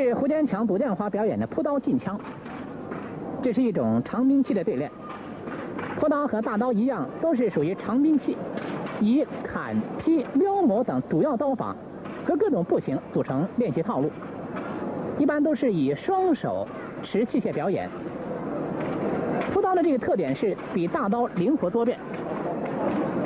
是胡坚强、杜建华表演的扑刀劲枪，这是一种长兵器的对练。扑刀和大刀一样，都是属于长兵器，以砍、劈、撩磨等主要刀法和各种步形组成练习套路，一般都是以双手持器械表演。扑刀的这个特点是比大刀灵活多变，